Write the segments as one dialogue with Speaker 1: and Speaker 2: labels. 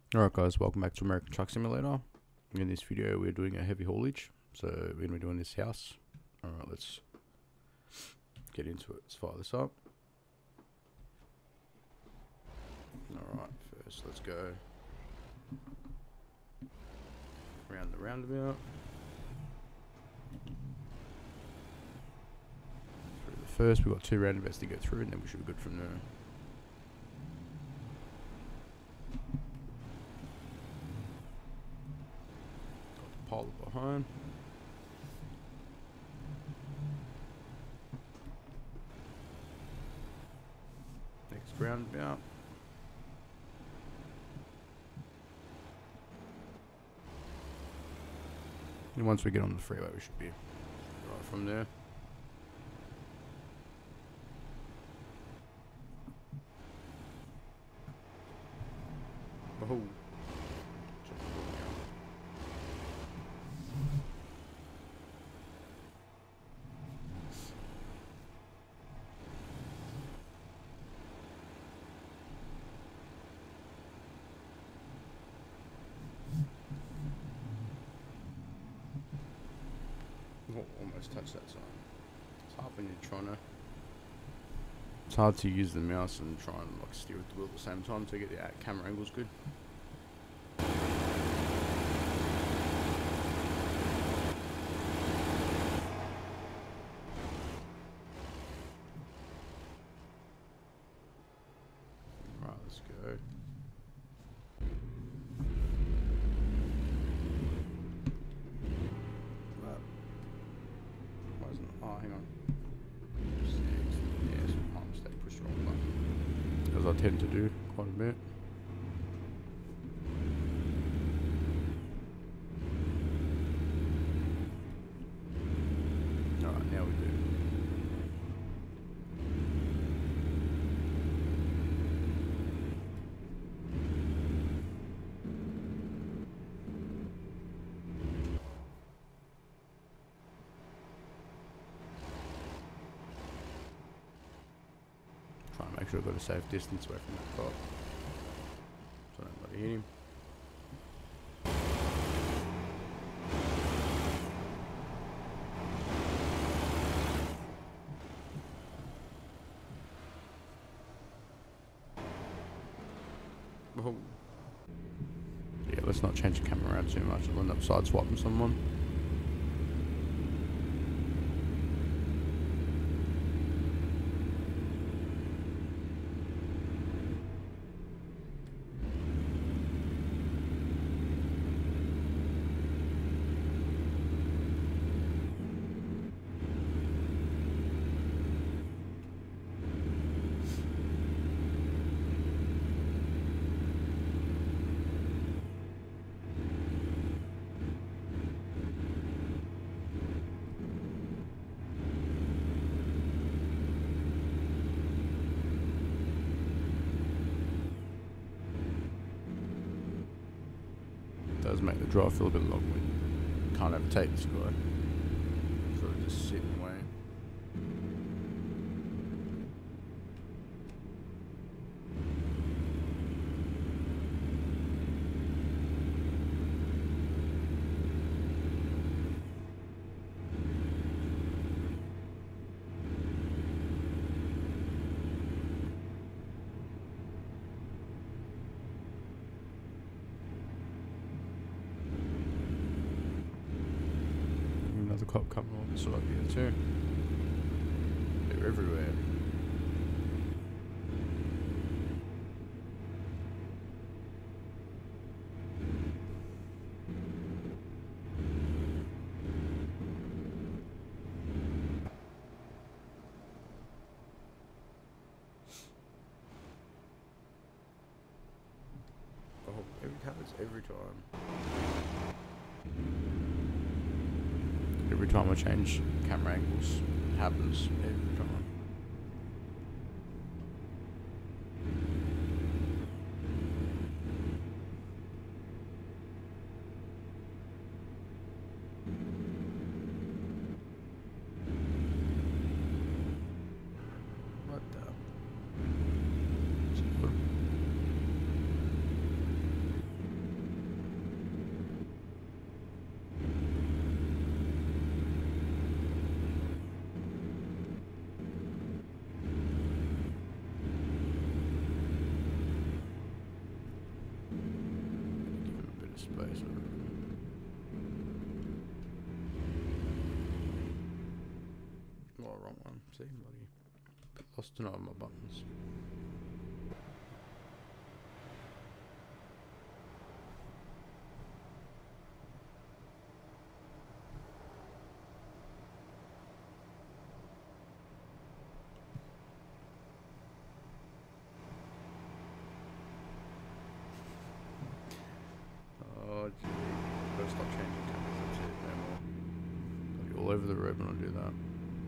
Speaker 1: Alright guys, welcome back to American Truck Simulator. In this video we're doing a heavy haulage, so we're going to be doing this house. Alright, let's get into it. Let's fire this up. Alright, first let's go around the roundabout. Through the first, we've got 2 roundabouts to go through and then we should be good from there. Pile it behind. Next roundabout. And once we get on the freeway, we should be right from there. Oh. Oh, almost touched that sign. It's hard when you're trying to. It's hard to use the mouse and try and like steer with the wheel at the same time to get the camera angles good. Right, let's go. Oh, hang on. 6. Yes, my mistake. Push the wrong button. As I tend to do quite a bit. Alright, now we do. Try and make sure I've got a safe distance away from that cop. So I don't let it hit him. Oh. Yeah, let's not change the camera around too much. I'll end up sideswiping someone. Does make the drive feel a bit long when you can't overtake this guy. Sort of just sit and wait. Another cop coming on this side here too. They're everywhere. Oh, it happens every time. Every time I change camera angles, it happens every time. What the? space. Oh, wrong one. See, bloody lost to know my buttons. Oh, gee. Gotta stop changing cameras. That's it. No more. I'll be all over the road when I do that.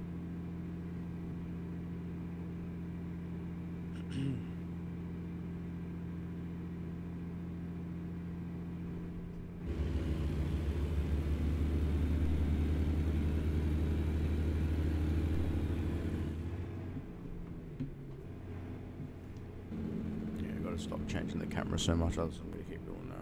Speaker 1: Yeah, gotta stop changing the camera so much, else I'm gonna keep doing that.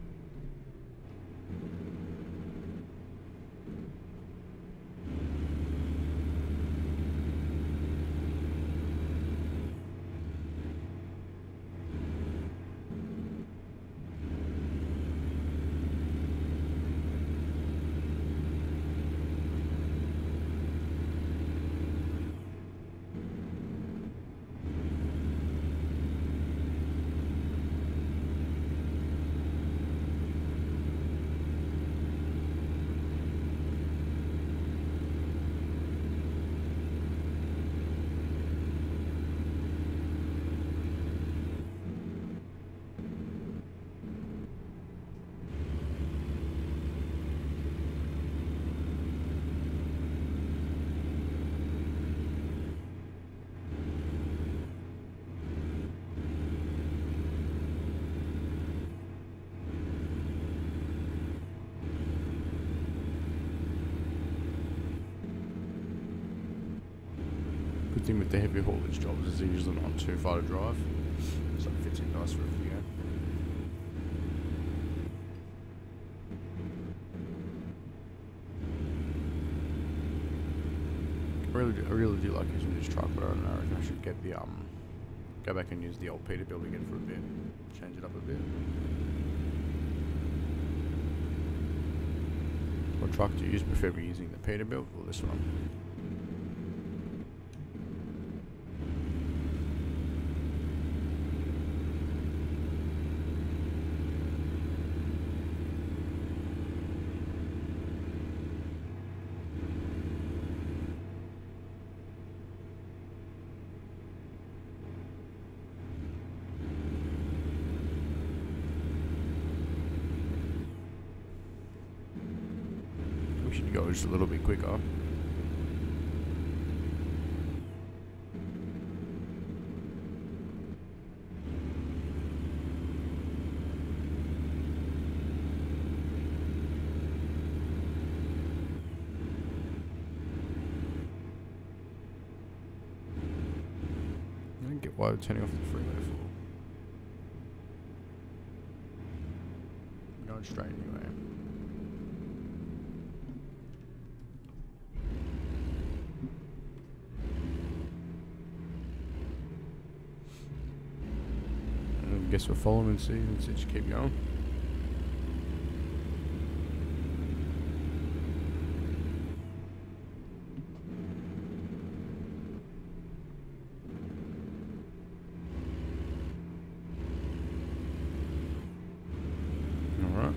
Speaker 1: Good thing with the heavy haulage jobs is they're usually not too far to drive, so it fits in nice for a video. I really do like using this truck, but I don't know, I reckon I should get the go back and use the old Peterbilt again for a bit, change it up a bit. What truck do you use? Prefer using the Peterbilt or this one? We should go just a little bit quicker. I don't get why they're turning off the freeway for. We're going straight anyway. Guess we'll follow him and see, just keep going. All right.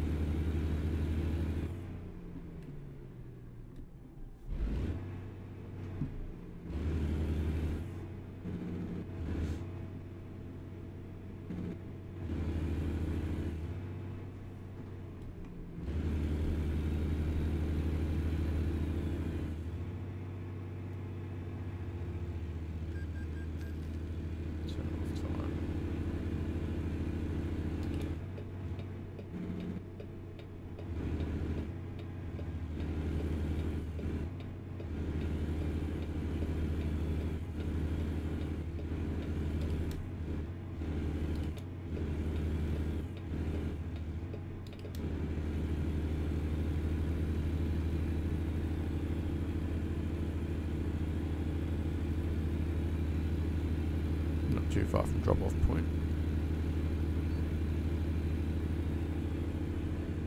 Speaker 1: Too far from drop-off point.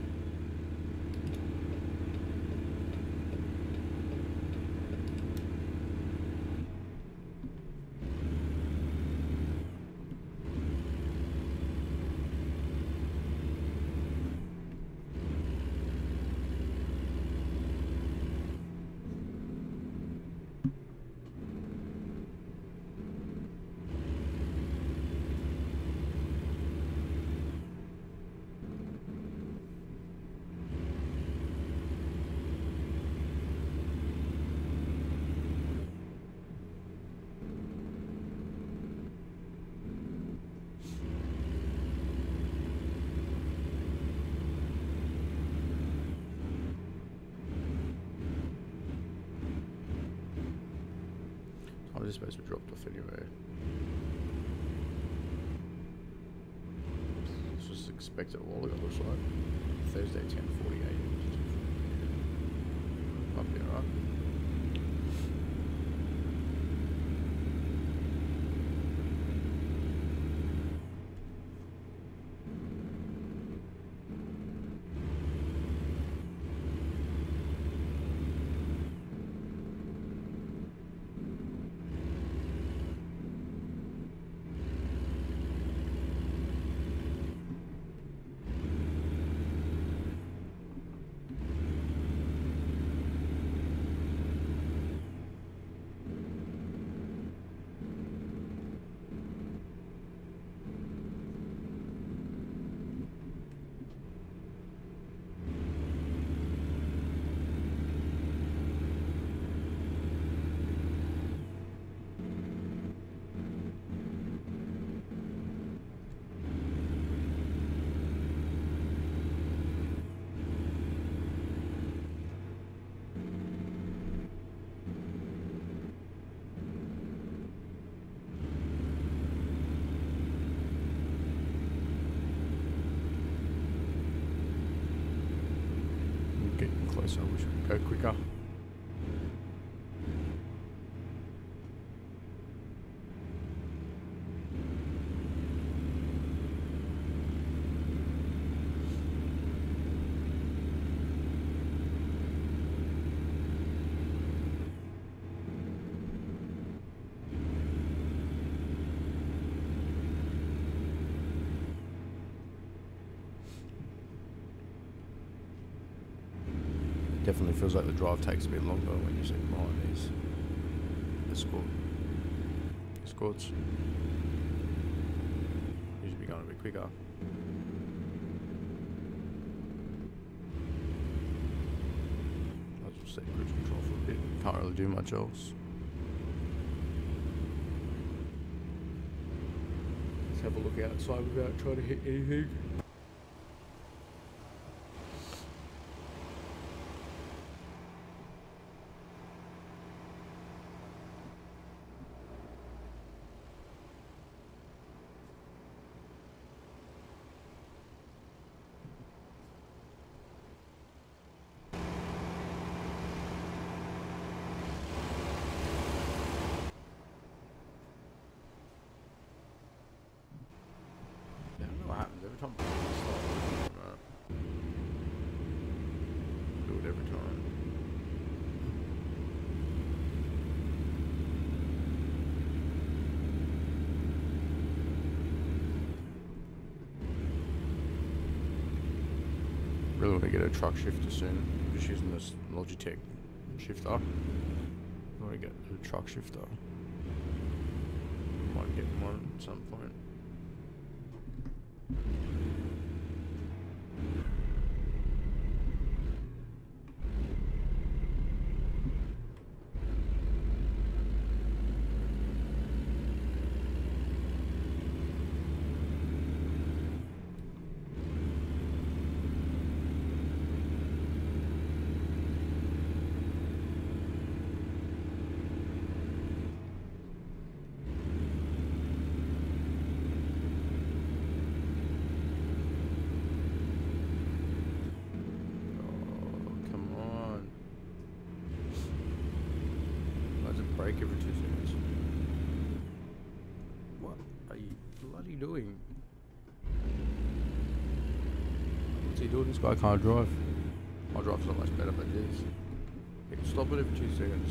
Speaker 1: was this supposed to be dropped off anyway? This was expected a while ago, looks like. Thursday, 10:48. Might be alright. Getting closer, I wish we could go quicker. Definitely feels like the drive takes a bit longer when you sit behind these escorts. Usually be going a bit quicker. I'll just set cruise control for a bit. Can't really do much else. Let's have a look outside without trying to hit anything. What happens every time? Do it every time. Really want to get a truck shifter soon. I'm just using this Logitech shifter. I want to get a truck shifter. Might get one at some point. Break every 2 seconds. What are you bloody doing? What's he doing? This guy can't drive. My drive's not much better, but this. He can stop it every 2 seconds.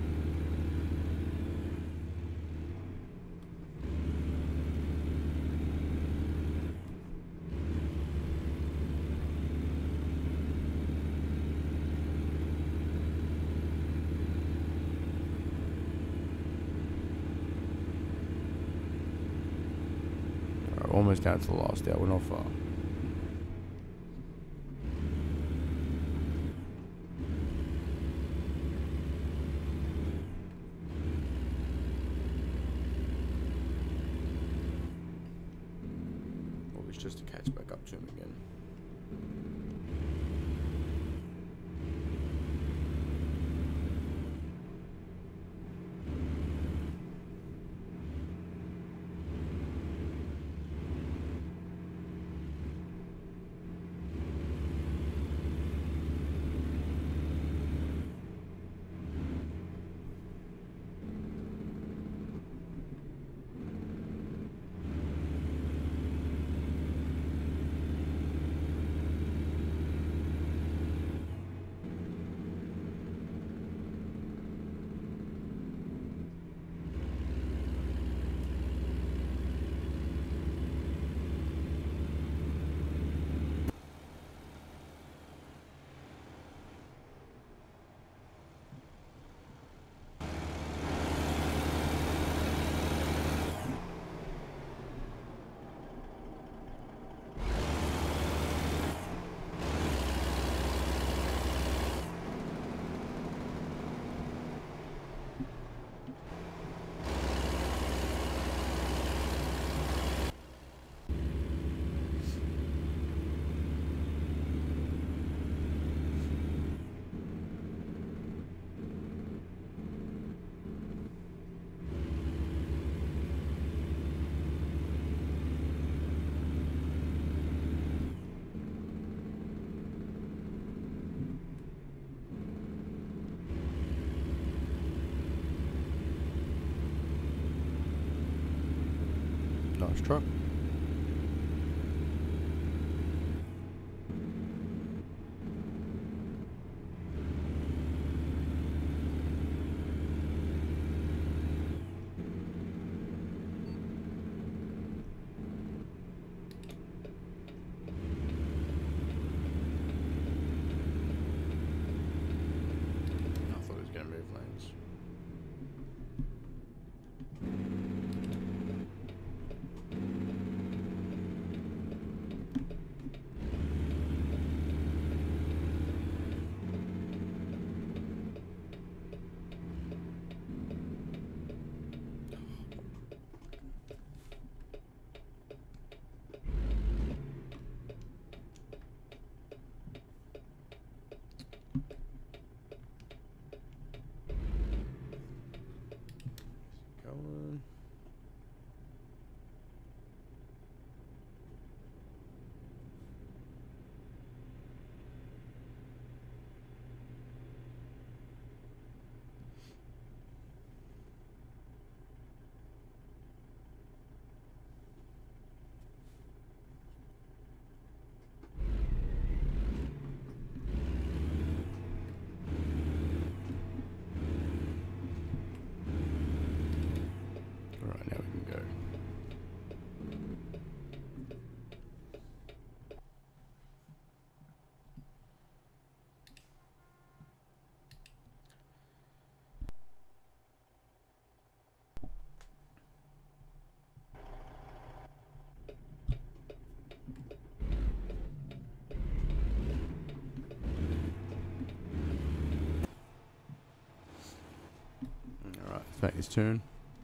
Speaker 1: Almost down to the last hour, we're not far. Probably just to catch back up to him again. Nice truck. I thought it was going to move lanes. Going. Alright, now we can go. Alright, let's make this turn.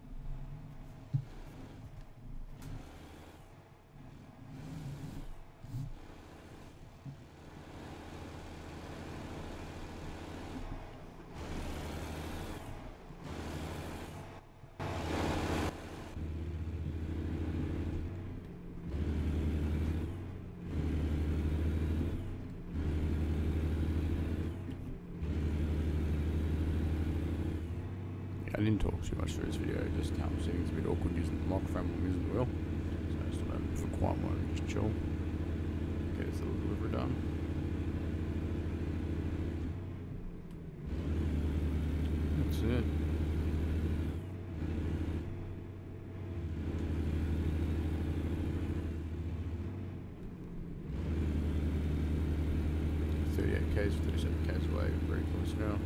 Speaker 1: I didn't talk too much through this video, just how I'm seeing it's a bit awkward using the microphone while I'm using the wheel. So I just thought I'd for quiet one, just chill. Get this little delivery done. That's it. K's, 37 K's away, very close now.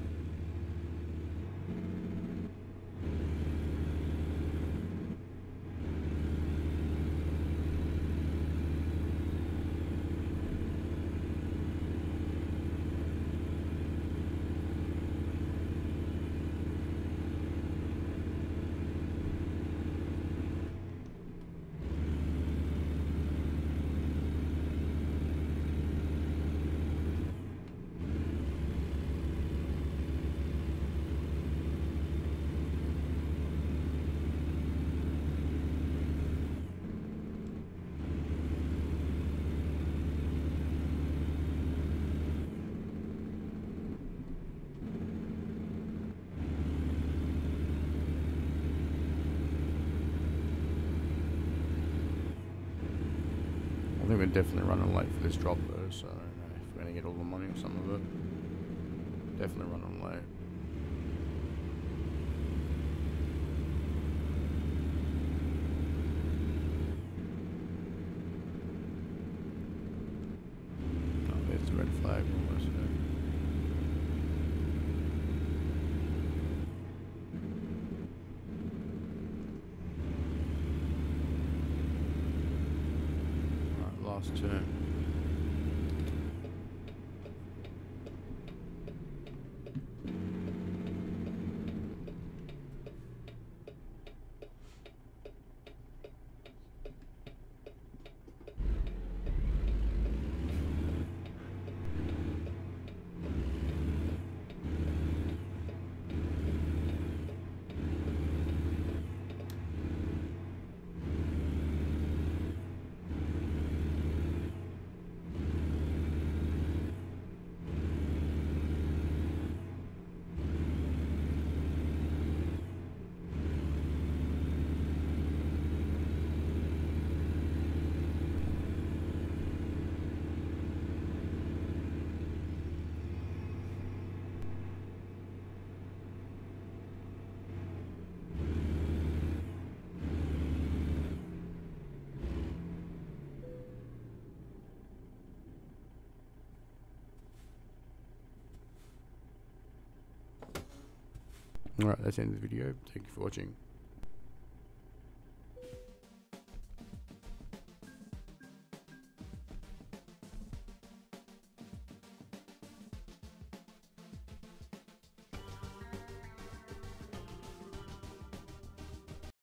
Speaker 1: I think we're definitely running late for this drop though, so I don't know if we're going to get all the money or some of it. Definitely running late. Oh, there's the red flag almost there. Last turn. Alright, that's the end of the video. Thank you for watching.